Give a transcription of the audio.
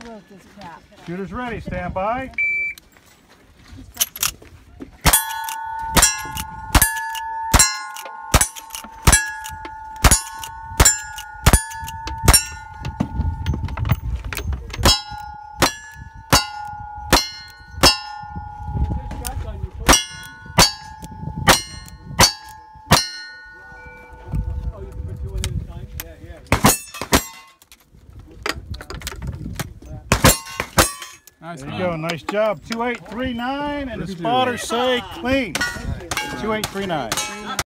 wrote this crap. Shooters ready, stand by. Nice. There you go, nice job. 2839, and the spotters say clean. 2839.